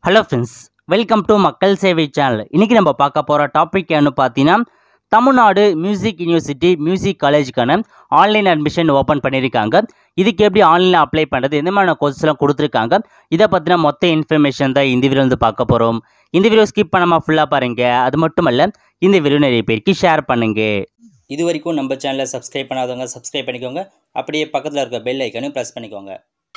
Hello friends, welcome to Makkal SEVAI channel. இன்னைக்கு நம்ம பார்க்க போற டாபிக் என்ன பார்த்தீங்கன்னா தமிழ்நாடு மியூசிக் யூனிவர்சிட்டி மியூசிக் காலேஜுக்கான ஆன்லைன் அட்மிஷன் ஓப்பன் பண்ணியிருக்காங்க. இதுக்கு எப்படி ஆன்லைனில் அப்ளை பண்ணுறது, எந்த மாதிரியான கோர்ஸ்லாம் கொடுத்துருக்காங்க, இதை பற்றின மொத்த இன்ஃபர்மேஷன் தான் இந்த வீடியோ வந்து பார்க்க போகிறோம். இந்த வீடியோ ஸ்கிப் பண்ணாமல் ஃபுல்லாக பாருங்க. அது மட்டும் இல்லை, இந்த வீடியோ நிறைய பேருக்கு ஷேர் பண்ணுங்க. இது வரைக்கும் நம்ம சேனலை சப்ஸ்கிரைப் பண்ணாதவங்க சப்ஸ்கிரைப் பண்ணிக்கோங்க. அப்படியே பக்கத்தில் இருக்க பெல் ஐக்கனையும் ப்ரெஸ் பண்ணிக்கோங்க.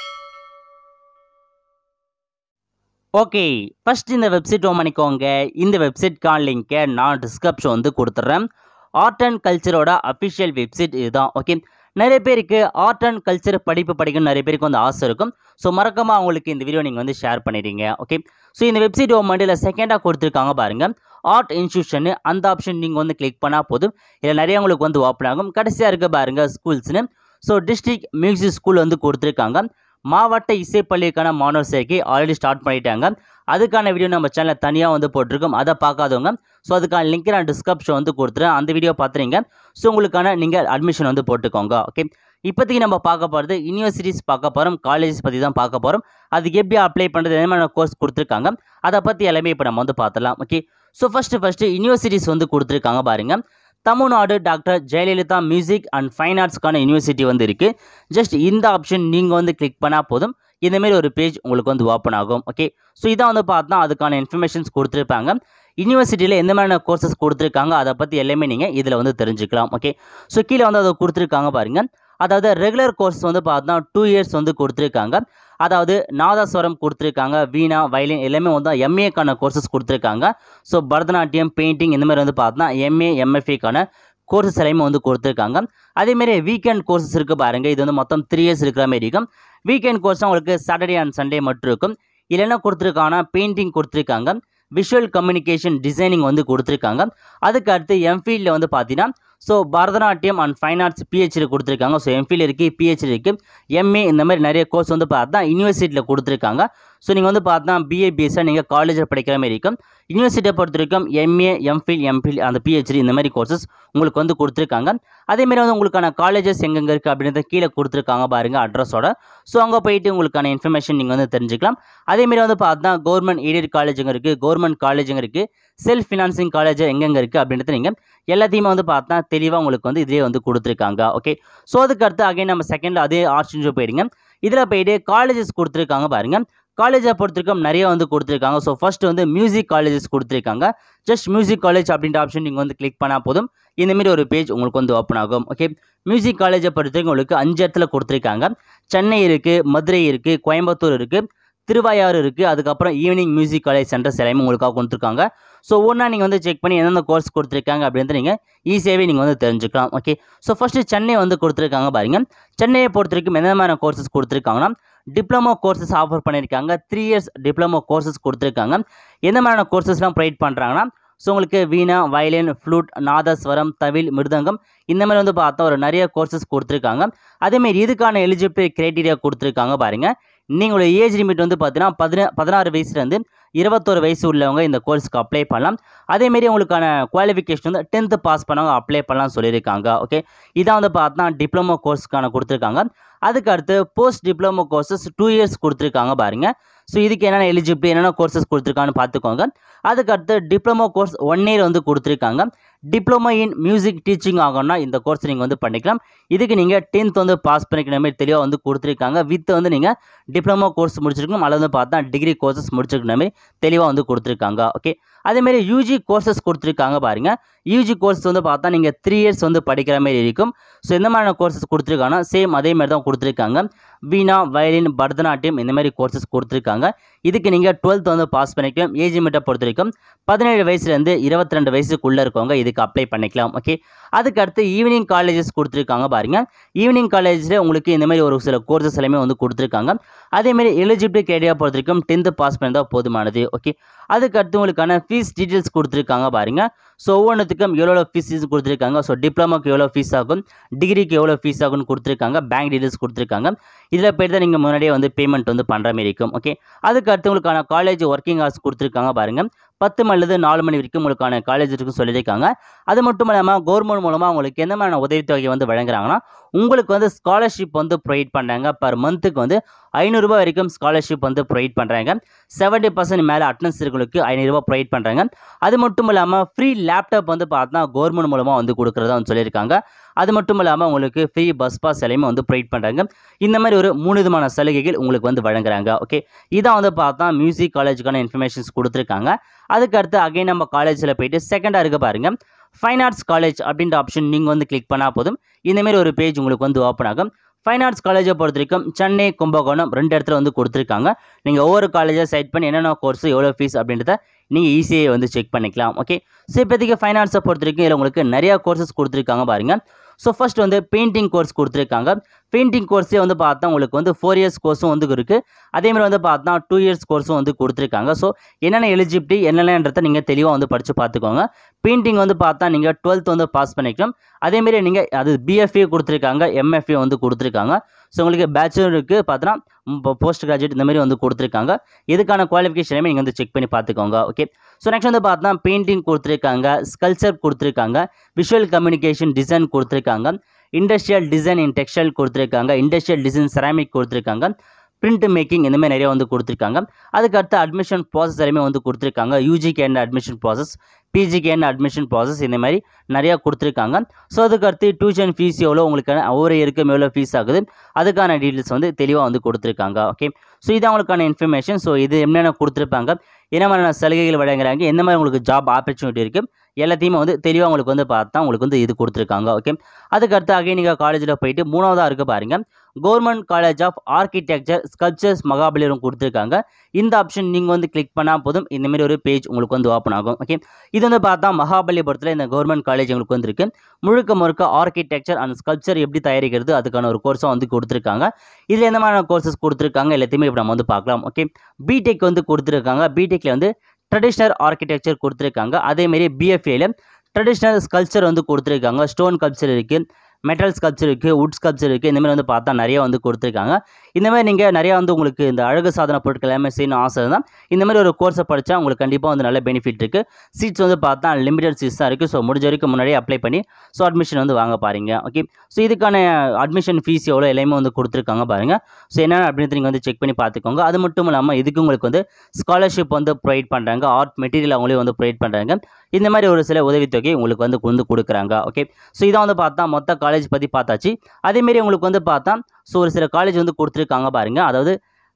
ஓகே, ஃபஸ்ட் இந்த வெப்சைட் ஓப்பன் பண்ணிக்கோங்க. இந்த வெப்சைட்கான லிங்கை நான் டிஸ்கிரிப்ஷன் வந்து கொடுத்துட்றேன். ஆர்ட் அண்ட் கல்ச்சரோட அஃபிஷியல் வெப்சைட் இதுதான். ஓகே, நிறைய பேருக்கு ஆர்ட் அண்ட் கல்ச்சர் படிப்பு படிக்கணும் நிறைய பேருக்கு வந்து ஆசை இருக்கும். ஸோ மறக்காமல் அவங்களுக்கு இந்த வீடியோ நீங்கள் வந்து ஷேர் பண்ணிடுங்க. ஓகே, ஸோ இந்த வெப்சைட் ஓப்பன் பண்ணிட்டு செகண்டாக கொடுத்துருக்காங்க பாருங்கள், ஆர்ட் இன்ஸ்டியூஷன். அந்த ஆப்ஷன் நீங்கள் வந்து கிளிக் பண்ணால் போதும். இதில் நிறைய உங்களுக்கு வந்து ஓப்பன் ஆகும். கடைசியாக இருக்க பாருங்கள் ஸ்கூல்ஸ்னு. ஸோ டிஸ்ட்ரிக்ட் மியூசிக் ஸ்கூல் வந்து கொடுத்துருக்காங்க. மாவட்ட இசைப்பள்ளிக்கான மாணவர் சேர்க்கை ஆல்ரெடி ஸ்டார்ட் பண்ணிட்டாங்க. அதுக்கான வீடியோ நம்ம சேனலில் தனியாக வந்து போட்டிருக்கோம். அதை பார்க்காதவங்க ஸோ அதுக்கான லிங்க் நான் டிஸ்கிரிப்ஷன் வந்து கொடுத்துறேன். அந்த வீடியோ பார்த்துறீங்க. ஸோ உங்களுக்கான நீங்கள் அட்மிஷன் வந்து போட்டுக்கோங்க. ஓகே, இப்போதைக்கு நம்ம பார்க்க போகிறது யூனிவர்சிட்டிஸ் பார்க்க போகிறோம், காலேஜஸ் பற்றி தான் பார்க்க போகிறோம். அதுக்கு எப்படி அப்ளை பண்ணுறது, என்ன மாதிரி கோர்ஸ் கொடுத்துருக்காங்க, அதை பற்றி எல்லாமே இப்போ நம்ம வந்து பார்த்துலாம். ஓகே, ஸோ ஃபஸ்ட்டு யூனிவர்சிட்டிஸ் வந்து கொடுத்துருக்காங்க பாருங்கள். Tamil Nadu doctor Jayalalithaa music and fine ஆர்ட்ஸ்க்கான யூனிவர்சிட்டி வந்து இருக்குது. ஜஸ்ட் இந்த ஆப்ஷன் நீங்கள் வந்து கிளிக் பண்ணால் போதும், இந்தமாரி ஒரு பேஜ் உங்களுக்கு வந்து ஓப்பன் ஆகும். ஓகே, ஸோ இதான் வந்து பார்த்தா அதுக்கான இன்ஃபர்மேஷன்ஸ் கொடுத்துருப்பாங்க. யூனிவர்சிட்டியில் எந்த மாதிரியான கோர்சஸ் கொடுத்துருக்காங்க அதை பற்றி எல்லாமே நீங்கள் இதில் வந்து தெரிஞ்சுக்கலாம். ஓகே, ஸோ கீழே வந்து அதை கொடுத்துருக்காங்க பாருங்கள். அதாவது ரெகுலர் கோர்ஸ் வந்து பார்த்தா 2 இயர்ஸ் வந்து கொடுத்துருக்காங்க. அதாவது நாதஸ்வரம் கொடுத்துருக்காங்க, வீணா, வயலின் எல்லாமே வந்து எம்ஏக்கான கோர்சஸ் கொடுத்துருக்காங்க. ஸோ பரதநாட்டியம், பெயிண்டிங் இந்த மாதிரி வந்து பார்த்தா எம்ஏ எம்எஃப்ஏக்கான கோர்சஸ் எல்லாமே வந்து கொடுத்துருக்காங்க. அதேமாரி வீக்கெண்ட் கோர்சஸ் இருக்குது பாருங்கள். இது வந்து மொத்தம் 3 இயர்ஸ் இருக்கிற மாதிரி இருக்கும். வீக்கெண்ட் கோர்ஸ் உங்களுக்கு சாட்டர்டே அண்ட் சண்டே மட்டும் இருக்கும். இதில் என்ன கொடுத்துருக்காங்கன்னா பெயிண்டிங் கொடுத்துருக்காங்க, விஷுவல் கம்யூனிகேஷன் டிசைனிங் வந்து கொடுத்துருக்காங்க. அதுக்கு அடுத்து எம்ஃபீல்டில் வந்து பார்த்தீங்கன்னா so Bharatanatyam and fine arts PhD கொடுத்துருக்காங்க. ஸோ எம்ஃபில் இருக்குது, பிஹெச்டி இருக்குது, எம்ஏ இந்த மாதிரி நிறைய கோர்ஸ் வந்து பார்த்தா யூனிவர்சிட்டியில் கொடுத்துருக்காங்க. ஸோ நீங்கள் வந்து பார்த்தா பிஏ பிஎஸ்ஸாக நீங்கள் காலேஜில் படிக்கிற மாதிரி இருக்கும். யூனிவர்சிட்டியை பொறுத்த வரைக்கும் எம்ஏ எம்ஃபில் அந்த பிஹெச்டி இந்த மாதிரி கோர்சஸ் உங்களுக்கு வந்து கொடுத்துருக்காங்க. அதேமாரி வந்து உங்களுக்கான காலேஜஸ் எங்கெங்கே இருக்குது அப்படின்றத கீழே கொடுத்துருக்காங்க பாருங்கள் அட்ரஸோட. ஸோ அங்கே போயிட்டு உங்களுக்கான இன்ஃபர்மேஷன் நீங்கள் வந்து தெரிஞ்சுக்கலாம். அதேமாரி வந்து பார்த்தா கவர்மெண்ட் எய்டட் காலேஜுங்க இருக்குது, கவர்மெண்ட் காலேஜுங்க இருக்குது, செல்ஃப் ஃபினான்சிங் காலேஜ் எங்கெங்கே இருக்குது அப்படின்றது நீங்கள் எல்லாத்தையுமே வந்து பார்த்தா தெளிவாக உங்களுக்கு வந்து இதிலே வந்து கொடுத்துருக்காங்க. ஓகே, ஸோ அதுக்கு அடுத்து அகைன் நம்ம செகண்டில் அதே ஆர்ட்ஸ் இன்ஜினியர் போயிடுங்க. இதில் போயிட்டு காலேஜஸ் கொடுத்துருக்காங்க பாருங்கள். காலேஜை பொறுத்திருக்கும் நிறைய வந்து கொடுத்துருக்காங்க. ஸோ ஃபஸ்ட்டு வந்து மியூசிக் காலேஜஸ் கொடுத்துருக்காங்க. ஜஸ்ட் மியூசிக் காலேஜ் அப்படின்ற ஆப்ஷன் நீங்கள் வந்து கிளிக் பண்ணால் போதும், இந்தமாரி ஒரு பேஜ் உங்களுக்கு வந்து ஓப்பன் ஆகும். ஓகே, மியூசிக் காலேஜை பொறுத்திருக்கும் உங்களுக்கு 5 இடத்துல கொடுத்துருக்காங்க. சென்னை இருக்குது, மதுரை இருக்குது, கோயம்புத்தூர் இருக்குது, திருவாயாறு இருக்குது, அதுக்கப்புறம் ஈவினிங் மியூசிக் காலேஜ் சென்டர்ஸ் எல்லாமே உங்களுக்காக கொடுத்துருக்காங்க. ஸோ ஒன்றா நீங்கள் வந்து செக் பண்ணி எந்தெந்த கோர்ஸ் கொடுத்துருக்காங்க அப்படின்ட்டு நீங்கள் ஈஸியாகவே நீங்கள் வந்து தெரிஞ்சுக்கலாம். ஓகே, ஸோ ஃபஸ்ட்டு சென்னை வந்து கொடுத்துருக்காங்க பாருங்கள். சென்னையை பொறுத்த வரைக்கும் எந்த மாதிரியான கோர்சஸ் கொடுத்துருக்காங்கன்னா டிப்ளமோ கோர்சஸ் ஆஃபர் பண்ணியிருக்காங்க. 3 இயர்ஸ் டிப்ளமோ கோர்சஸ் கொடுத்துருக்காங்க. எந்த மாதிரியான கோர்சஸ்லாம் ப்ரொவைட் பண்ணுறாங்கன்னா ஸோ உங்களுக்கு வீணா, வயலின், ஃப்ளூட், நாதஸ்வரம், தவில், மிருதங்கம் இந்த மாதிரி வந்து பார்த்தா ஒரு நிறைய கோர்சஸ் கொடுத்துருக்காங்க. அதேமாரி இதுக்கான எலிஜிபிலிட்டி க்ரைட்டீரியா கொடுத்துருக்காங்க பாருங்கள். நீங்களோட ஏஜ் லிமிட் வந்து பார்த்தீங்கன்னா 16 வயசுலேருந்து 21 வயசு உள்ளவங்க இந்த கோர்ஸுக்கு அப்ளை பண்ணலாம். அதேமாரி உங்களுக்கான குவாலிஃபிகேஷன் வந்து 10th பாஸ் பண்ணவங்க அப்ளை பண்ணலாம் சொல்லியிருக்காங்க. ஓகே, இதான் வந்து பார்த்தா டிப்ளமோ கோர்ஸுக்கான கொடுத்துருக்காங்க. அதுக்கு அடுத்து போஸ்ட் டிப்ளமோ கோர்சஸ் 2 இயர்ஸ் கொடுத்துருக்காங்க பாருங்கள். ஸோ இதுக்கு என்னென்ன எலிஜிபிலிட்டி, என்னென்ன கோர்சஸ் கொடுத்துருக்கான்னு பார்த்துக்கோங்க. அதுக்கு அடுத்து டிப்ளமோ கோர்ஸ் 1 இயர் வந்து கொடுத்துருக்காங்க. டிப்ளமோ இன் மியூசிக் டீச்சிங் ஆகணும்னா இந்த கோர்ஸ் நீங்கள் வந்து பண்ணிக்கலாம். இதுக்கு நீங்கள் 10th வந்து பாஸ் பண்ணிக்கிற மாதிரி தெளிவாக வந்து கொடுத்துருக்காங்க. வித் வந்து நீங்கள் டிப்ளமோ கோர்ஸ் முடிச்சிருக்கணும், அல்லது வந்து பார்த்தா டிகிரி கோர்சஸ் முடிச்சிருக்கிற மாதிரி தெளிவாக வந்து கொடுத்துருக்காங்க. ஓகே, அதேமாரி யூஜி கோர்சஸ் கொடுத்துருக்காங்க பாருங்கள். யூஜி கோர்ஸ் வந்து பார்த்தா நீங்கள் 3 இயர்ஸ் வந்து படிக்கிற மாதிரி இருக்கும். ஸோ எந்த மாதிரியான கோர்சஸ் கொடுத்துருக்காங்கன்னா சேம் அதே மாதிரி தான் கொடுத்துருக்காங்க. வீணா, வயலின், பரதநாட்டியம் இந்த மாதிரி கோர்சஸ் கொடுத்துருக்காங்க. இதுக்கு நீங்கள் 12th வந்து பாஸ் பண்ணிக்கலாம். ஏஜ் லிமிட்டை பொறுத்த வரைக்கும் 17 வயசுலேருந்து 22 வயசுக்குள்ளே இருக்கவங்க இதுக்கு அப்ளை பண்ணிக்கலாம். ஓகே, அதுக்கு அடுத்து ஈவினிங் காலேஜஸ் கொடுத்துருக்காங்க பாருங்கள். ஈவினிங் காலேஜில் உங்களுக்கு இந்த மாதிரி ஒரு சில கோர்சஸ் எல்லாமே வந்து கொடுத்துருக்காங்க. அதேமாரி எலிஜிபிலிட்டி கிரைட்டீரியா பொறுத்த வரைக்கும் 10th பாஸ் பண்ணி போதுமானது. ஓகே, அதுக்கு அடுத்து உங்களுக்கான ஃபீஸ் டீட்டெயில்ஸ் கொடுத்துருக்காங்க பாருங்கள். ஸோ ஒவ்வொன்றுத்துக்கும் எவ்வளோ ஃபீஸ் கொடுத்துருக்காங்க. ஸோ டிப்ளமோக்கு எவ்வளோ ஃபீஸ் ஆகும், டிகிரிக்கு எவ்வளோ ஃபீஸ் ஆகும்னு கொடுத்துருக்காங்க. பேங்க் டீட்டெயில்ஸ் கொடுத்துருக்காங்க. இதில் போய்ட்டு தான் நீங்கள் முன்னாடியே வந்து பேமெண்ட் வந்து பண்ணுற மாதிரி இருக்கும். ஓகே, அதுக்கு அடுத்து உங்களுக்கான காலேஜ் ஒர்க்கிங் ஹவர்ஸ் கொடுத்துருக்காங்க பாருங்கள். 10 அல்லது 4 மணி வரைக்கும் உங்களுக்கான காலேஜ் இருக்குன்னு சொல்லியிருக்காங்க. அது மட்டும் இல்லாமல் கவர்மெண்ட் மூலமாக உங்களுக்கு எந்த மாதிரியான உதவித்தொகை வந்து வழங்குறாங்கன்னா, உங்களுக்கு வந்து ஸ்காலர்ஷிப் வந்து ப்ரொவைட் பண்ணுறாங்க. பர் மந்த்துக்கு வந்து ரூ. 500 வரைக்கும் ஸ்காலர்ஷிப் வந்து ப்ரொவைட் பண்ணுறாங்க. 70% மேலே அட்டனன்ஸ் இருக்கிறவங்களுக்கு ரூ. 500 ப்ரொவைட் பண்ணுறாங்க. அது மட்டும் இல்லாமல் ஃப்ரீ லேப்டாப் வந்து பார்த்தா கவர்மெண்ட் மூலமாக வந்து கொடுக்குறதா வந்து சொல்லியிருக்காங்க. அது மட்டும் இல்லாமல் உங்களுக்கு ஃப்ரீ பஸ் பாஸ் எல்லாமே வந்து ப்ரொவைட் பண்ணுறாங்க. இந்த மாதிரி ஒரு 3 விதமான சலுகைகள் உங்களுக்கு வந்து வழங்குறாங்க. ஓகே, இதான் வந்து பார்த்தா மியூசிக் காலேஜுக்கான இன்ஃபர்மேஷன்ஸ் கொடுத்துருக்காங்க. அதுக்கு அடுத்து அகைன் நம்ம காலேஜில் போயிட்டு செகண்டாக இருக்க பாருங்கள், ஃபைன் ஆர்ட்ஸ் காலேஜ் அப்படின்ற ஆப்ஷன் நீங்கள் வந்து கிளிக் பண்ணால் போதும். இந்தமாரி ஒரு பேஜ் உங்களுக்கு வந்து ஓப்பன் ஆகும். ஃபைன் ஆர்ட்ஸ் காலேஜை பொறுத்த வரைக்கும் சென்னை, கும்பகோணம் 2 இடத்துல வந்து கொடுத்துருக்காங்க. நீங்கள் ஒவ்வொரு காலேஜாக செலக்ட் பண்ணி என்னென்ன கோர்ஸ் எவ்வளோ ஃபீஸ் அப்படின்றத நீங்கள் ஈஸியாக வந்து செக் பண்ணிக்கலாம். ஓகே, ஸோ இப்போதைக்கு ஃபைன் ஆர்ட்ஸை பொறுத்த வரைக்கும் இதில் உங்களுக்கு நிறையா கோர்சஸ் கொடுத்துருக்காங்க பாருங்கள். ஸோ ஃபர்ஸ்ட் வந்து பெயிண்டிங் கோர்ஸ் கொடுத்துருக்காங்க. பெயிண்டிங் கோர்ஸே வந்து பார்த்தா உங்களுக்கு வந்து 4 இயர்ஸ் கோர்ஸும் வந்து இருக்குது. அதேமாதிரி வந்து பார்த்தா 2 இயர்ஸ் கோர்ஸும் வந்து கொடுத்துருக்காங்க. ஸோ என்னென்ன எலிஜிபிலிட்டி என்னென்னன்றதை நீங்கள் தெளிவாக வந்து படித்து பார்த்துக்கோங்க. பெயிண்டிங் வந்து பார்த்தா நீங்கள் 12th வந்து பாஸ் பண்ணிக்கலாம். அதேமாரி நீங்கள் அது பிஎஃப்ஏ கொடுத்துருக்காங்க, எம்எஃப்ஏ வந்து கொடுத்துருக்காங்க. ஸோ உங்களுக்கு பேச்சுலருக்கு பார்த்தோன்னா போஸ்ட் கிராஜுவேட் இந்த மாதிரி வந்து கொடுத்துருக்காங்க. இதுக்கான குவாலிஃபிகேஷனையுமே நீங்கள் வந்து செக் பண்ணி பார்த்துக்கோங்க. ஓகே, ஸோ நெக்ஸ்ட் வந்து பார்த்தா பெயிண்டிங் கொடுத்துருக்காங்க, ஸ்கல்ப்சர் கொடுத்துருக்காங்க, விஷுவல் கம்யூனிகேஷன் டிசைன் கொடுத்துருக்காங்க, இண்டஸ்ட்ரியல் டிசைன் இன் டெக்ஸ்டைல் கொடுத்துருக்காங்க, இண்டஸ்ட்ரியல் டிசைன் செராமிக் கொடுத்துருக்காங்க, பிரிண்ட் மேக்கிங் இந்த மாதிரி நிறைய வந்து கொடுத்துருக்காங்க. அதுக்கு அடுத்து அட்மிஷன் ப்ராசஸ் எல்லாமே வந்து கொடுத்துருக்காங்க. யூஜிக்கு என்ன அட்மிஷன் ப்ராசஸ், பிஜிக்கு என்ன அட்மிஷன் ப்ராசஸ் இந்த மாதிரி நிறையா கொடுத்துருக்காங்க. ஸோ அதுக்கு அடுத்து டியூஷன் ஃபீஸ் எவ்வளோ, உங்களுக்கு ஒவ்வொரு இயருக்கும் எவ்வளோ ஃபீஸ் ஆகுது, அதுக்கான டீட்டெயில்ஸ் வந்து தெளிவாக வந்து கொடுத்துருக்காங்க. ஓகே, ஸோ இது அவங்களுக்கான இன்ஃபர்மேஷன். ஸோ இது என்னென்ன கொடுத்துருப்பாங்க, என்ன மாதிரியான சலுகைகள் வழங்குறாங்க, எந்த மாதிரி உங்களுக்கு ஜாப் ஆப்பர்ச்சுனிட்டி இருக்குது, எல்லாத்தையுமே வந்து தெளிவாக உங்களுக்கு வந்து பார்த்தா உங்களுக்கு வந்து இது கொடுத்துருக்காங்க. ஓகே, அதுக்கு அடுத்து அகைன் நீங்கள் காலேஜில் போயிட்டு 3வதாக இருக்க பாருங்கள், government college of architecture sculptures Mahabalipuram கொடுத்துருக்காங்க. இந்த ஆப்ஷன் நீங்கள் வந்து கிளிக் பண்ணால் போதும், இந்தமாரி ஒரு பேஜ் உங்களுக்கு வந்து ஓப்பன் ஆகும். ஓகே, இது வந்து பார்த்தா மகாபலிபுரத்தில் இந்த கவர்மெண்ட் காலேஜ் உங்களுக்கு வந்துருக்கு. முழுக்க ஆர்கிடெக்சர் அண்ட் ஸ்கல்ப்சர் எப்படி தயாரிக்கிறது அதுக்கான ஒரு கோர்ஸாக வந்து கொடுத்துருக்காங்க. இதில் எந்த மாதிரியான கோர்சஸ் கொடுத்துருக்காங்க எல்லாத்தையுமே இப்போ நம்ம வந்து பார்க்கலாம். ஓகே, பிடெக் வந்து கொடுத்துருக்காங்க. பிடெக்கில் வந்து ட்ரெடிஷ்னல் ஆர்கிடெக்சர் கொடுத்துருக்காங்க. அதேமாரி பிஎஃப்ஏல ட்ரெடிஷ்னல் ஸ்கல்ப்சர் வந்து கொடுத்துருக்காங்க. ஸ்டோன் ஸ்கல்ப்சர் இருக்குது, மெட்டல் ஸ்கல்ப்சர் இருக்குது, வுட் ஸ்கல்ப்சர் இருக்குது. இந்தமாதிரி வந்து பார்த்தா நிறைய வந்து கொடுத்துருக்காங்க. இந்தமாதிரி நீங்கள் நிறையா வந்து உங்களுக்கு இந்த அழகு சாதன பொருட்கள் எல்லாமே செய்யணும் ஆசை தான், இந்தமாதிரி ஒரு கோர்ஸை படித்தா உங்களுக்கு கண்டிப்பாக வந்து நல்ல பெனிஃபிட் இருக்குது. சீட்ஸ் வந்து பார்த்தா லிமிடெட் சீட்ஸ் தான் இருக்குது. ஸோ முடிஞ்ச வரைக்கும் முன்னாடியே அப்ளை பண்ணி ஸோ அட்மிஷன் வந்து வாங்க பாருங்க. ஓகே, ஸோ இதுக்கான அட்மிஷன் ஃபீஸ் எவ்வளோ எல்லாமே வந்து கொடுத்துருக்காங்க பாருங்கள். ஸோ என்னென்ன அப்படின்னு நீங்கள் வந்து செக் பண்ணி பார்த்துக்கோங்க. அது மட்டும் இல்லாமல் இதுக்கு உங்களுக்கு வந்து ஸ்காலர்ஷிப் வந்து ப்ரொவைட் பண்ணுறாங்க, ஆர்ட் மெட்டீரியல் அவங்களே வந்து ப்ரொவைட் பண்ணுறாங்க. இந்த மாதிரி ஒரு சில உதவித்தொகை உங்களுக்கு வந்து கொடுக்குறாங்க. ஓகே, ஸோ இதான் வந்து பார்த்தா மொத்த காலேஜ் பற்றி பார்த்தாச்சு. அதேமாரி உங்களுக்கு வந்து பார்த்தா ஸோ ஒரு சில காலேஜ் வந்து கொடுத்துருக்காங்க பாருங்கள். அதாவது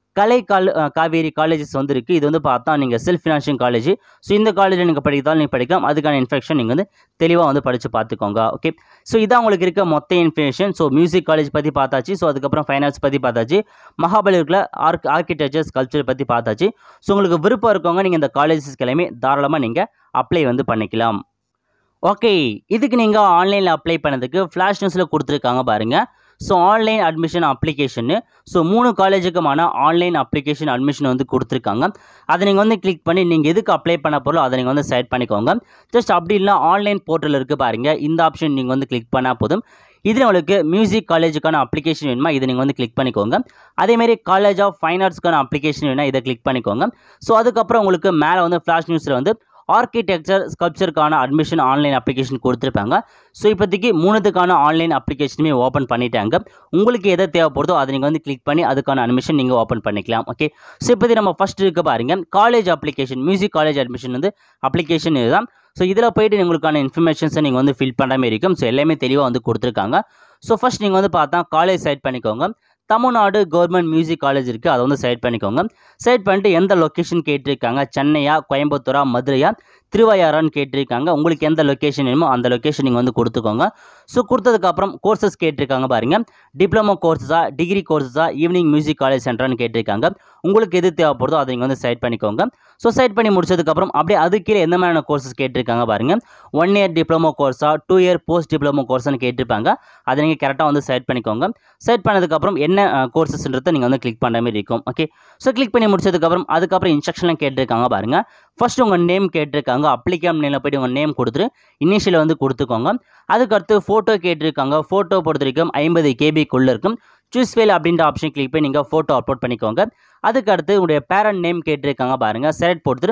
காவேரி காலேஜஸ் வந்து இருக்குது. இது வந்து பார்த்தா நீங்கள் செல்ஃப் ஃபினான்ஷியல் காலேஜ். ஸோ இந்த காலேஜில் நீங்கள் படித்தாலும் நீங்கள் படிக்கலாம். அதுக்கான இன்ஃபெக்ஷன் நீங்கள் வந்து தெளிவாக வந்து படித்து பார்த்துக்கோங்க. ஓகே, ஸோ இதான் உங்களுக்கு இருக்க மொத்த இன்ஃபர்மேஷன். ஸோ மியூசிக் காலேஜ் பற்றி பார்த்தாச்சு. ஸோ அதுக்கப்புறம் ஃபைனான்ஸ் பற்றி பார்த்தாச்சு. மகாபலிபுரத்தில் ஆர்கிடெக்சர் ஸ்கல்ப்சர் பற்றி பார்த்தாச்சு. ஸோ உங்களுக்கு விருப்பம் இருக்கவங்க நீங்கள் இந்த காலேஜஸ்க்கு எல்லாமே தாராளமாக நீங்கள் அப்ளை வந்து பண்ணிக்கலாம். ஓகே, இதுக்கு நீங்கள் ஆன்லைனில் அப்ளை பண்ணதுக்கு ஃப்ளாஷ் நியூஸில் கொடுத்துருக்காங்க பாருங்கள். ஸோ ஆன்லைன் அட்மிஷன் அப்ளிகேஷன்னு ஸோ 3 காலேஜுக்குமான ஆன்லைன் அப்ளிகேஷன் அட்மிஷன் வந்து கொடுத்துருக்காங்க. அதை நீங்கள் வந்து கிளிக் பண்ணி நீங்கள் எதுக்கு அப்ளை பண்ண போகிறோ அதை நீங்கள் வந்து செலக்ட் பண்ணிக்கோங்க. ஜஸ்ட் அப்படி இல்லை ஆன்லைன் போர்ட்டல் இருக்குது பாருங்கள், இந்த ஆப்ஷன் நீங்கள் வந்து கிளிக் பண்ணால் போதும். இதில் உங்களுக்கு மியூசிக் காலேஜுக்கான அப்ளிகேஷன் வேணுமா, இதை நீங்கள் வந்து கிளிக் பண்ணிக்கோங்க. அதேமாரி காலேஜ் ஆஃப் ஃபைன் ஆர்ட்ஸ்க்கான அப்ளிகேஷன் வேணால் இதை கிளிக் பண்ணிக்கோங்க. ஸோ அதுக்கப்புறம் உங்களுக்கு மேலே வந்து ஃப்ளாஷ் நியூஸில் வந்து ஆர்கிடெக்சர் ஸ்கல்ப்சருக்கான அட்மிஷன் ஆன்லைன் அப்ளிகேஷன் கொடுத்துருப்பாங்க. ஸோ இப்போதைக்கு 3த்துக்கான ஆன்லைன் அப்ளிகேஷனுமே ஓப்பன் பண்ணிட்டாங்க. உங்களுக்கு எதை தேவைப்படுதோ அதை நீங்கள் வந்து கிளிக் பண்ணி அதுக்கான அட்மிஷன் நீங்கள் ஓப்பன் பண்ணிக்கலாம். ஓகே, ஸோ இப்போதைக்கு நம்ம ஃபஸ்ட் இருக்க பாருங்கள் college application, music college admission வந்து அப்ளிகேஷன் இதுதான். ஸோ இதில் போய்ட்டு உங்களுக்கான இன்ஃபர்மேஷன்ஸை நீங்கள் வந்து ஃபில் பண்ணுற மாதிரி இருக்கும். ஸோ எல்லாமே தெளிவாக வந்து கொடுத்துருக்காங்க. ஸோ ஃபஸ்ட் நீங்கள் வந்து பார்த்தா காலேஜ் செலக்ட் பண்ணிக்கோங்க. தமிழ்நாடு கவர்மெண்ட் மியூசிக் காலேஜ் இருக்குது, அதை வந்து செலக்ட் பண்ணிக்கோங்க. செலக்ட் பண்ணிட்டு எந்த லொக்கேஷன் கேட்டிருக்காங்க, சென்னையா, கோயம்புத்தூரா, மதுரையா, திருவையாறான்னு கேட்டிருக்காங்க. உங்களுக்கு எந்த லொக்கேஷன் வேணுமோ அந்த லொக்கேஷன் நீங்கள் வந்து கொடுத்துக்கோங்க. ஸோ கொடுத்ததுக்கப்புறம் கோர்சஸ் கேட்டிருக்காங்க பாருங்கள், டிப்ளமோ கோர்ஸஸா, டிகிரி கோர்ஸஸா, ஈவினிங் மியூசிக் காலேஜ் சென்டரான்னு கேட்டிருக்காங்க. உங்களுக்கு எது தேவைப்படுதோ அதை நீங்கள் வந்து செலக்ட் பண்ணிக்கோங்க. ஸோ செலக்ட் பண்ணி முடிச்சதுக்கப்புறம் அப்படியே அது கீழே எந்த மாதிரியான கோர்சஸ் கேட்டிருக்காங்க பாருங்கள், 1 இயர் டிப்ளமோ கோர்ஸா, 2 இயர் போஸ்ட் டிப்ளமோ கோர்ஸ்னு கேட்டிருப்பாங்க. அதை நீங்கள் கரெக்டாக வந்து செலக்ட் பண்ணிக்கோங்க. செலக்ட் பண்ணதுக்கப்புறம் என்ன கோர்சஸ்ன்றதை நீங்கள் வந்து கிளிக் பண்ணுற மாதிரி இருக்கும். ஓகே, ஸோ கிளிக் பண்ணி முடிச்சதுக்கப்புறம் அதுக்கப்புறம் இன்ஸ்ட்ரக்ஷன்லாம் கேட்டிருக்காங்க பாருங்கள். ஃபர்ஸ்ட் உங்கள் நேம் கேட்டிருக்காங்க, அப்ளிகேம் நேமில் போய்ட்டு உங்கள் நேம் கொடுத்துட்டு இனிஷியலை வந்து கொடுத்துக்கோங்க. அதுக்கடுத்து ஃபோட்டோ கேட்டிருக்காங்க. ஃபோட்டோ பொறுத்த வரைக்கும் 50 KBக்குள்ளே இருக்கும். சூஸ் ஃபைல் அப்படின்ற ஆப்ஷன் கிளிக் பண்ணி நீங்கள் ஃபோட்டோ அப்லோட் பண்ணிக்கோங்க. அதுக்கடுத்து உங்களுடைய பேரண்ட் நேம் கேட்டிருக்காங்க பாருங்கள், செலக்ட் போட்டுட்டு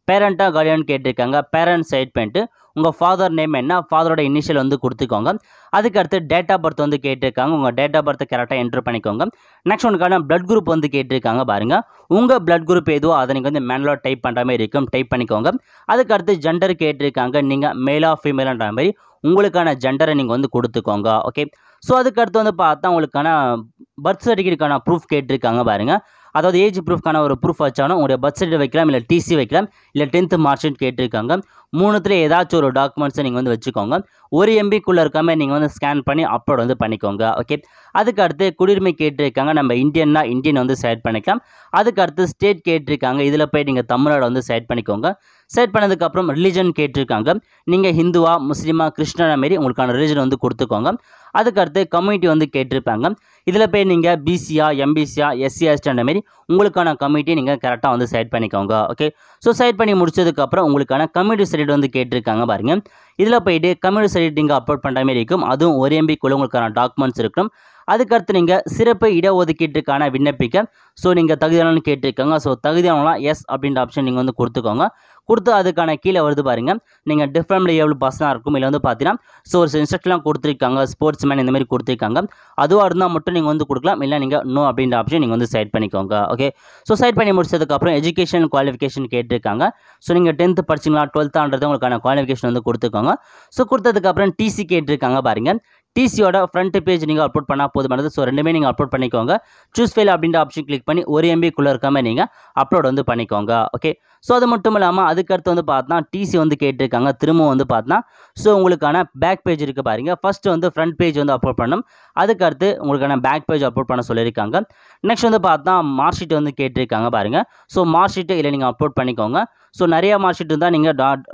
பேரண்ட்டா கார்டியன் கேட்டிருக்காங்க. பேரண்ட் செலக்ட் பண்ணிட்டு உங்கள் ஃபாதர் நேம் என்ன, ஃபாதரோட இனிஷியல் வந்து கொடுத்துக்கோங்க. அதுக்கடுத்து டேட் ஆஃப் பர்த் வந்து கேட்டிருக்காங்க. உங்கள் டேட் ஆஃப் பர்த் கரெக்டாக என்ட்ரு பண்ணிக்கோங்க. நெக்ஸ்ட் உங்களுக்கான பிளட் குரூப் வந்து கேட்டிருக்காங்க பாருங்கள். உங்கள் பிளட் குரூப் எதுவோ அதை நீங்கள் வந்து மேனுவலாக டைப் பண்ணுற மாதிரி இருக்கும், டைப் பண்ணிக்கோங்க. அதுக்கடுத்து ஜெண்டர் கேட்டிருக்காங்க. நீங்கள் மேலா ஃபீமேலான்ற மாதிரி உங்களுக்கான ஜெண்டரை நீங்கள் வந்து கொடுத்துக்கோங்க. ஓகே, ஸோ அதுக்கடுத்து வந்து பார்த்தா உங்களுக்கான பர்த் சர்டிஃபிகேட்டுக்கான ப்ரூஃப் கேட்டிருக்காங்க பாருங்கள். அதாவது ஏஜ் ப்ரூஃப்கான ஒரு ப்ரூஃப் வச்சாலும் உங்களுடைய பர்த் சர்டிஃபிகேட் வைக்கலாம், இல்லை டிசி வைக்கலாம், இல்லை 10th மார்க் ஷீட் கேட்டிருக்காங்க. மூணுத்தில் ஏதாச்சும் ஒரு டாக்குமெண்ட்ஸை நீங்கள் வந்து வச்சுக்கோங்க. 1 MBக்குள்ளே இருக்காமல் நீங்கள் வந்து ஸ்கேன் பண்ணி அப்லோட் வந்து பண்ணிக்கோங்க. ஓகே, அதுக்கு அடுத்து குடியுரிமை கேட்டிருக்காங்க. நம்ம இந்தியன்னா இந்தியன் வந்து செலக்ட் பண்ணிக்கலாம். அதுக்கு அடுத்து ஸ்டேட் கேட்டிருக்காங்க. இதில் போய் நீங்கள் தமிழ்நாடு வந்து செலக்ட் பண்ணிக்கோங்க. செலக்ட் பண்ணதுக்கப்புறம் ரிலீஜன் கேட்டிருக்காங்க. நீங்கள் ஹிந்துவா, முஸ்லீமா, கிறிஸ்டனா மாரி உங்களுக்கான ரிலீஜன் வந்து கொடுத்துக்கோங்க. அதுக்கடுத்து கம்யூனிட்டி வந்து கேட்டிருப்பாங்க. இதில் போய் நீங்கள் பிசியா, எம்பிசியா, எஸ்சி எஸ்டி அந்த மாரி உங்களுக்கான கம்யூனிட்டி நீங்கள் கரெக்டாக வந்து செலக்ட் பண்ணிக்கோங்க. ஓகே, ஸோ செலக்ட் பண்ணி முடிச்சதுக்கப்புறம் உங்களுக்கான கம்யூனிட்டி சர்டிஃபிகேட் வந்து கேட்டிருக்காங்க பாருங்கள். இதில் போய்ட்டு கம்யூனிட்டி சர்டிஃபிகேட் நீங்கள் அப்லோட் பண்ணுற மாதிரி இருக்கும். அதுவும் 1 MBக்குள்ளே உங்களுக்கான டாக்குமெண்ட்ஸ் இருக்கும். அதுக்கடுத்து நீங்கள் சிறப்பு இடஒதுக்கீட்டுக்கான விண்ணப்பிக்க ஸோ நீங்கள் தகுதியானு கேட்டிருக்காங்க. ஸோ தகுதியானலாம் எஸ் அப்படின்ற ஆப்ஷன் நீங்கள் வந்து கொடுத்துக்கோங்க. கொடுத்து அதுக்கான கீழே வருது பாருங்கள். நீங்கள் டிஃப்ரெண்ட்லி ஏபிள் பர்சனாக இருக்கும். இல்லை வந்து பார்த்தீங்கன்னா ஸோ ஒரு இன்ஸ்ட்ரக்ஷன்லாம் கொடுத்துருக்காங்க, ஸ்போர்ட்ஸ் மேன் இந்த மாதிரி கொடுத்துருக்காங்க. அதுவாக இருந்தால் மட்டும் நீங்கள் வந்து கொடுக்கலாம், இல்லை நீங்கள் நோ அப்படின்ற ஆப்ஷன் நீங்கள் வந்து செலக்ட் பண்ணிக்கோங்க. ஓகே, ஸோ செலக்ட் பண்ணி முடிச்சதுக்கப்புறம் எஜுகேஷன் குவாலிஃபிகேஷன் கேட்டிருக்காங்க. ஸோ நீங்கள் 10th படிச்சிங்களா, 12th உங்களுக்கான குவாலிஃபிகேஷன் வந்து கொடுத்துக்கோங்க. ஸோ கொடுத்ததுக்கப்புறம் டிசி கேட்டிருக்காங்க பாருங்கள். டிசியோட ஃப்ரண்ட் பேஜ் நீங்கள் அப்லோட் பண்ணால் போதுமானது. ஸோ ரெண்டுமே நீங்கள் அப்லோட் பண்ணிக்கோங்க. சூஸ் ஃபைல் அப்படின்ற ஆப்ஷன் கிளிக் பண்ணி 1 MBக்குள்ளே இருக்காமல் நீங்கள் அப்லோட் வந்து பண்ணிக்கோங்க. ஓகே, ஸோ அது மட்டும் இல்லாமல் அதுக்கடுத்து வந்து பார்த்தா டிசி வந்து கேட்டிருக்காங்க. திரும்பவும் வந்து பார்த்தா ஸோ உங்களுக்கான பேக் பேஜ் இருக்குது பாருங்கள். ஃபஸ்ட்டு வந்து ஃப்ரண்ட் பேஜ் வந்து அப்லோட் பண்ணணும். அதுக்கடுத்து உங்களுக்கான பேக் பேஜ் அப்லோட் பண்ண சொல்லியிருக்காங்க. நெக்ஸ்ட் வந்து பார்த்தா மார்க் ஷீட் வந்து கேட்டிருக்காங்க பாருங்கள். ஸோ மார்க் ஷீட்டு இல்லை நீங்கள் அப்லோட் பண்ணிக்கோங்க. ஸோ நிறையா மார்க் ஷீட் இருந்தால் நீங்கள்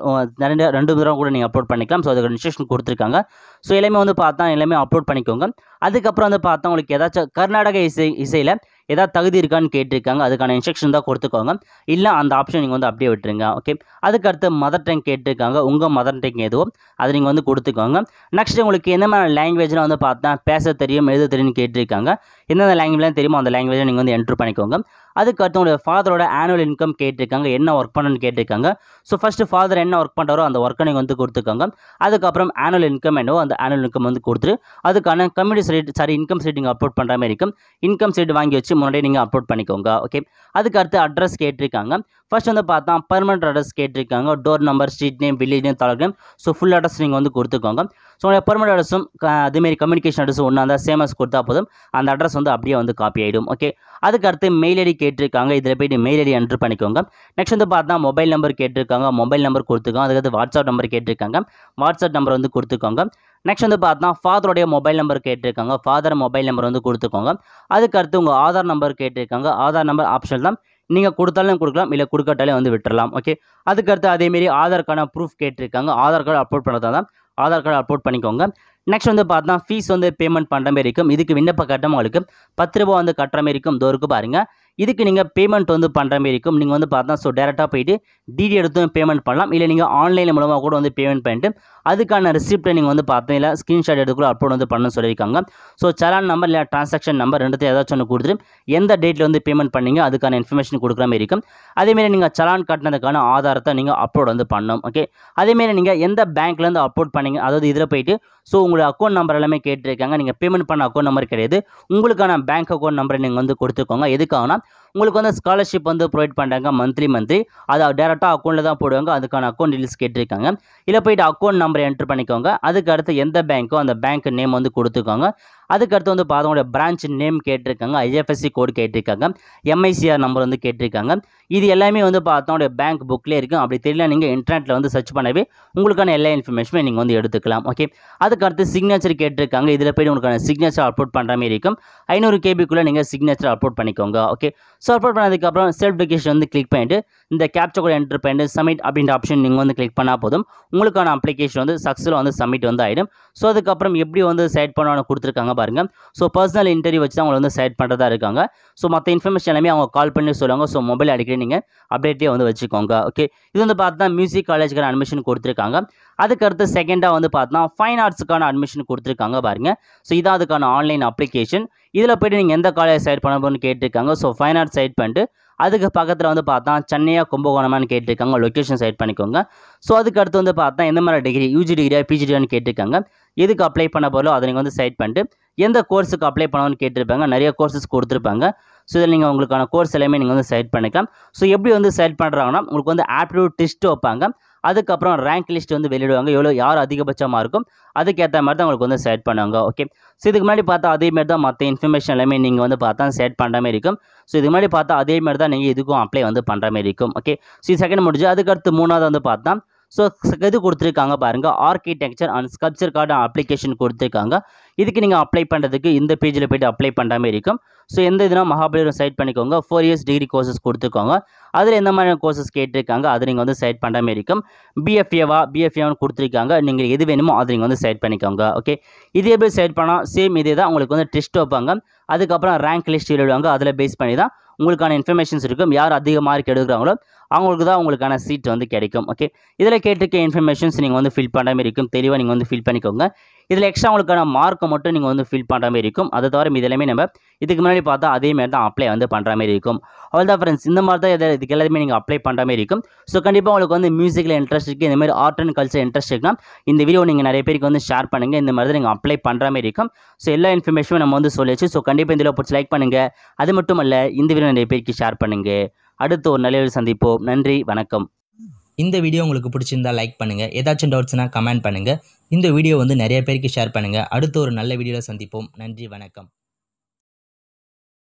ரெண்டு தடவை கூட நீங்கள் அப்லோட் பண்ணிக்கலாம். ஸோ அதுக்கு இன்ஸ்ட்ரக்ஷன் கொடுத்துருக்காங்க. ஸோ எல்லாமே வந்து பார்த்தா எல்லாமே அப்லோட் பண்ணிக்கோங்க. அதுக்கப்புறம் வந்து பார்த்தா உங்களுக்கு ஏதாச்சும் கர்நாடக இசையில் ஏதாவது தகுதி இருக்கான்னு கேட்டிருக்காங்க. அதுக்கான இன்ஸ்ட்ரக்ஷன் தான் கொடுத்துக்கோங்க. இல்லை அந்த ஆப்ஷன் நீங்கள் வந்து அப்படியே விட்டுருங்க. ஓகே, அதுக்கடுத்து மதர் டங் கேட்டிருக்காங்க. உங்கள் மதர் டங் எதுவோ அதை நீங்கள் வந்து கொடுத்துக்கோங்க. நெக்ஸ்ட் உங்களுக்கு எந்த மாதிரி லாங்குவேஜ்லாம் வந்து பார்த்தா பேச தெரியும், எழுத தெரியும்னு கேட்டிருக்காங்க. எந்தெந்த லாங்குவேஜ்லாம் தெரியுமோ அந்த லாங்குவேஜை நீங்கள் வந்து என்ட்ரு பண்ணிக்கோங்க. அதுக்கடுத்து உங்களுடைய ஃபாதரோட ஆனுவல் இன்கம் கேட்டிருக்காங்க. என்ன ஒர்க் பண்ணணும்னு கேட்டிருக்காங்க. ஸோ ஃபஸ்ட்டு ஃபாதர் என்ன ஒர்க் பண்ணுறாரோ அந்த ஒர்க்கை நீங்கள் வந்து கொடுத்துக்கோங்க. அதுக்கப்புறம் ஆனுவல் இன்கம் என்னவோ அந்த ஆனுவல் இன்கம் வந்து கொடுத்துட்டு அதுக்கான இன்கம் சர்டிஃபிகேட் நீங்கள் அப்லோட் பண்ணுற மாதிரி இருக்கும். இன்கம் சர்டிஃபிகேட் வாங்கி வச்சு முன்னாடியே நீங்கள் அப்லோட் பண்ணிக்கோங்க. ஓகே, அதுக்கு அடுத்து அட்ரஸ் கேட்டிருக்காங்க. ஃபர்ஸ்ட் வந்து பார்த்தா பர்மனெண்ட் அட்ரஸ் கேட்டிருக்காங்க. Door number, street name, village name, taluk name. So full address நீங்கள் வந்து கொடுத்துக்கோங்க. ஸோ உங்களுடைய பர்மனெண்ட் அட்ரஸும் அதேமாரி கம்யூனிகேஷன் அட்ரஸும் ஒன்றா இருந்தால் சேமஸ் கொடுத்தா போதும். அந்த அட்ரஸ் வந்து அப்படியே வந்து காப்பி ஆகிடும். ஓகே, அதுக்கு அடுத்து மெயில் ஐடி கேட்டிருக்காங்க. இதில் போய்ட்டு மெயில் ஐடி என்ட்ரு பண்ணிக்கோங்க. நெக்ஸ்ட் வந்து பார்த்தா மொபைல் நம்பர் கேட்டிருக்காங்க. மொபைல் நம்பர் கொடுத்துக்கோங்க. அதுக்கடுத்து வாட்ஸ்அப் நம்பர் கேட்டிருக்காங்க. வாட்ஸ்அப் நம்பர் வந்து கொடுத்துக்கோங்க. நெக்ஸ்ட் வந்து பார்த்தா ஃபாதருடைய மொபைல் நம்பர் கேட்டிருக்காங்க. ஃபாதர் மொபைல் நம்பர் வந்து கொடுத்துக்கோங்க. அதுக்கு அடுத்து உங்கள் ஆதார் நம்பர் கேட்டிருக்காங்க. ஆதார் நம்பர் ஆப்ஷன் தான், நீங்கள் கொடுத்தாலும் கொடுக்கலாம், இல்லை கொடுக்காட்டாலே வந்து விட்டுறலாம். ஓகே, அதுக்கடுத்து அதேமாரி ஆதாருக்கான ப்ரூஃப் கேட்டிருக்காங்க. ஆதார் கார்டு அப்லோட் பண்ணுறதா தான் ஆதார் கார்டு அப்லோட் பண்ணிக்கோங்க. நெக்ஸ்ட் வந்து பார்த்தா ஃபீஸ் வந்து பேமெண்ட் பண்ணுற மாதிரி இருக்கும். இதுக்கு விண்ணப்ப கட்டணம் உங்களுக்கு 10 ரூபா வந்து கட்டுற மாதிரி இருக்கும். தோருக்கு பாருங்கள். இதுக்கு நீங்கள் பேமெண்ட் வந்து பண்ணுற மாதிரி இருக்கும். நீங்கள் வந்து பார்த்தா ஸோ டேரெக்டாக போயிட்டு டிடி எடுத்தும் பேமெண்ட் பண்ணலாம், இல்லை நீங்கள் ஆன்லைன் மூலமாக கூட வந்து பேமெண்ட் பண்ணிட்டு அதுக்கான ரிசிப்ட்டை நீங்கள் வந்து பார்த்தா இல்லை ஸ்க்ரீன்ஷாட் எடுத்துக்கூட அப்லோட் வந்து பண்ண சொல்லியிருக்காங்க. ஸோ சலான் நம்பர் இல்லை டிரான்சாக்ஷன் நம்பர் ரெண்டுத்தையும் ஏதாச்சும் ஒன்று கொடுத்துட்டு எந்த டேட்டில் வந்து பேமெண்ட் பண்ணீங்க அதுக்கான இன்ஃபர்மேஷன் கொடுக்குற மாதிரி இருக்கும். அதேமாரி நீங்கள் சலான் கட்டினதுக்கான ஆதாரத்தை நீங்கள் அப்லோட் வந்து பண்ணணும். ஓகே, அதேமாரி நீங்கள் எந்த பேங்க்லேருந்து அப்லோட் பண்ணீங்க, அதாவது இதில் போயிட்டு ஸோ உங்களோட அக்கௌண்ட் நம்பர் எல்லாமே கேட்டிருக்காங்க. நீங்கள் பேமெண்ட் பண்ண அக்கௌண்ட் நம்பர் கிடையாது, உங்களுக்கான பேங்க் அக்கௌண்ட் நம்பரை நீங்கள் வந்து கொடுத்துக்கோங்க. எதுக்காகனா உங்களுக்கு வந்து ஸ்காலர்ஷிப் வந்து ப்ரொவைட் பண்ணுறாங்க மந்த்லி அதை டேரெக்டாக அக்கௌண்ட்டில் தான் போடுவாங்க. அதுக்கான அக்கௌண்ட் டீல்ஸ் கேட்டிருக்காங்க. இல்லை போய்ட்டு அக்கௌண்ட் நம்பரை என்ட்ரு பண்ணிக்கோங்க. அதுக்கு அடுத்து எந்த பேங்க்கோ அந்த பேங்க் நேம் வந்து கொடுத்துக்கோங்க. அதுக்கடுத்து வந்து பார்த்தா உங்களுடைய பிரான்ச் நேம் கேட்டிருக்காங்க. ஐஎஃப்எஸ்சி கோடு கேட்டிருக்காங்க. எம்ஐசிஆர் நம்பர் வந்து கேட்டிருக்காங்க. இது எல்லாமே வந்து பார்த்தா உங்களுடைய பேங்க் புக்லேயே இருக்கும். அப்படி தெரியல நீங்கள் இன்டர்நெட்டில் வந்து சர்ச் பண்ணவே உங்களுக்கான எல்லா இன்ஃபர்மேஷனுமே நீங்கள் வந்து எடுத்துக்கலாம். ஓகே, அதுக்கடுத்து சிக்னேச்சர் கேட்டிருக்காங்க. இதில் போய்ட்டு உங்களுக்கான சிக்னேச்சர் அப்லோட் பண்ணுற மாதிரி இருக்கும். 500 KBக்குள்ளே நீங்கள் சிக்னேச்சர் அப்லோட் பண்ணிக்கோங்க. ஓகே, ஸோ அப்லோட் பண்ணதுக்கப்புறம் செல்ஃப் டிக்ளரேஷன் வந்து கிளிக் பண்ணிட்டு இந்த கேப்சா கோட் என்ட்ரு பண்ணிட்டு சப்மிட் அப்படின்ற ஆப்ஷன் நீங்கள் வந்து கிளிக் பண்ணால் போதும். உங்களுக்கான அப்ளிகேஷன் வந்து சக்ஸஸ்ஃபுல்லாக வந்து சப்மிட் வந்து ஆகிடும். ஸோ அதுக்கப்புறம் எப்படி வந்து செலக்ட் பண்ணணும்னு கொடுத்துருக்காங்க பாருங்கள். ஸோ பர்சனல் இன்டர்வியூ வச்சு தான் உங்களை வந்து செலக்ட் பண்ணுறதா இருக்காங்க. ஸோ மற்ற இன்ஃபர்மேஷன் எல்லாமே அவங்க கால் பண்ணி சொல்லுவாங்க. ஸோ மொபைல் அடிக்கடி நீங்கள் அப்டேட்டே வந்து வச்சுக்கோங்க. ஓகே, இது வந்து பார்த்தா மியூசிக் காலேஜுக்கான அட்மிஷன் கொடுத்துருக்காங்க. அதுக்கடுத்து செகண்டாக வந்து பார்த்தா ஃபைன் ஆர்ட்ஸுக்கான அட்மிஷன் கொடுத்துருக்காங்க பாருங்கள். ஸோ இதான் அதுக்கான ஆன்லைன் அப்ளிகேஷன். இதில் போய்ட்டு நீங்கள் எந்த காலேஜ் செலக்ட் பண்ண போகணும்னு கேட்டிருக்காங்க. ஸோ ஃபைன் ஆர்ட்ஸ் செலக்ட் பண்ணிட்டு அதுக்கு பக்கத்தில் வந்து பார்த்தா சென்னையா கும்பகோணமான்னு கேட்டிருக்காங்க, லொக்கேஷன் செலக்ட் பண்ணிக்கோங்க. ஸோ அதுக்கு அடுத்து வந்து பார்த்தா எந்த மாதிரி டிகிரி, யூஜி டிகிரியா பிஜிடியான்னு கேட்டிருக்காங்க. எதுக்கு அப்ளை பண்ண போகிறோ அதை நீங்கள் வந்து செலக்ட் பண்ணிட்டு எந்த கோர்ஸுக்கு அப்ளை பண்ணணும்னு கேட்டிருப்பாங்க. நிறைய கோர்சஸ் கொடுத்துருப்பாங்க. ஸோ இதில் நீங்கள் உங்களுக்கான கோர்ஸ் எல்லாமே நீங்கள் வந்து செலக்ட் பண்ணிக்கலாம். ஸோ எப்படி வந்து செலக்ட் பண்ணுறாங்கன்னா, உங்களுக்கு வந்து ஆப்டிடியூட் டெஸ்ட் வைப்பாங்க. அதுக்கப்புறம் ரேங்க் லிஸ்ட் வந்து வெளியிடுவாங்க. யார் அதிகபட்சமாக இருக்கும் அதுக்கேற்ற மாதிரி தான் உங்களுக்கு வந்து செலக்ட் பண்ணுவாங்க. ஓகே. ஸோ இதுக்கு முன்னாடி பார்த்தா அதேமாரி தான் மற்ற இன்ஃபர்மேஷன் எல்லாமே நீங்கள் வந்து பார்த்தா செலக்ட் பண்ணுற மாதிரி இருக்கும். ஸோ இதுக்கு முன்னாடி பார்த்தா அதேமாரி தான் நீங்கள் இதுக்கும் அப்ளை வந்து பண்ணுற மாதிரி இருக்கும். ஓகே. ஸோ இது செகண்ட் முடிஞ்சு அதுக்கடுத்து மூணாவது வந்து பார்த்தா ஸோ இது கொடுத்துருக்காங்க பாருங்கள், architecture and sculpture card application கொடுத்துருக்காங்க. இதுக்கு நீங்கள் அப்ளை பண்ணுறதுக்கு இந்த பேஜில் போய்ட்டு அப்ளை பண்ணுற மாதிரி இருக்கும். ஸோ எந்த இதுனா மகாபலிபுரம் செலக்ட் பண்ணிக்கோங்க. 4 இயர்ஸ் டிகிரி கோர்சஸ் கொடுத்துருக்காங்க. அதில் எந்த மாதிரியான கோர்சஸ் கேட்டிருக்காங்க அதை நீங்கள் வந்து செலக்ட் பண்ணுற மாதிரி இருக்கும். பிஎஃப்ஏவான்னு கொடுத்துருக்காங்க. நீங்கள் எது வேணுமோ அதை நீங்கள் வந்து செலக்ட் பண்ணிக்கோங்க. ஓகே. இதே எப்படி செலக்ட் பண்ணால் சேம் இதே தான், உங்களுக்கு வந்து டெஸ்ட் வைப்பாங்க. அதுக்கப்புறம் ரேங்க் லிஸ்ட் எழுதுவாங்க. அதில் பேஸ் பண்ணி தான் உங்களுக்கான இன்ஃபர்மேஷன்ஸ் இருக்கும். யார் அதிக மார்க் எடுக்கிறாங்களோ அவங்களுக்கு தான் உங்களுக்கான சீட் வந்து கிடைக்கும். ஓகே. இதில் கேட்டிருக்க இன்ஃபர்மேஷன்ஸ் நீங்கள் வந்து ஃபில் பண்ணுற மாதிரி இருக்கும். தெளிவாக நீங்கள் வந்து ஃபில் பண்ணிக்கோங்க. இதில் எக்ஸ்ட்ரா உங்களுக்கான மார்க்கை மட்டும் நீங்கள் வந்து ஃபில் பண்ணுற மாதிரி இருக்கும். அதை தவிர இது எல்லாமே நம்ம இதுக்கு முன்னாடி பார்த்தா அதேமாரி தான் அப்ளை வந்து பண்ணுற மாதிரி இருக்கும். அவ்வளோதான் ஃப்ரெண்ட்ஸ். இந்த மாதிரி தான் இதுக்கு எல்லாமே நீங்கள் அப்ளை பண்ணுற மாதிரி இருக்கும். ஸோ கண்டிப்பாக உங்களுக்கு வந்து மியூசிக்கில் இன்ட்ரெஸ்ட் இருக்குது, இந்த மாதிரி ஆர்ட் அண்ட் கல்ச்சர் இன்ட்ரெஸ்ட் இருக்குன்னா இந்த வீடியோ நீங்கள் நிறைய பேருக்கு வந்து ஷேர் பண்ணுங்கள். இந்த மாதிரி தான் நீங்கள் அப்ளை பண்ணுற மாதிரி இருக்கும். ஸோ எல்லா இன்ஃபர்மேஷனும் நம்ம வந்து சொல்லியாச்சு. ஸோ கண்டிப்பாக இதில் பிடிச்சி லைக் பண்ணுங்கள். அது மட்டும் இல்லை, இந்த வீடியோ நிறைய பேருக்கு ஷேர் பண்ணுங்கள். அடுத்து ஒரு நல்ல வீடியோவில் சந்திப்போம். நன்றி, வணக்கம். இந்த வீடியோ உங்களுக்கு பிடிச்சிருந்தா லைக் பண்ணுங்கள். ஏதாச்சும் டவுட்ஸ்னால் கமெண்ட் பண்ணுங்கள். இந்த வீடியோ வந்து நிறைய பேருக்கு ஷேர் பண்ணுங்கள். அடுத்து ஒரு நல்ல வீடியோவில் சந்திப்போம். நன்றி, வணக்கம்.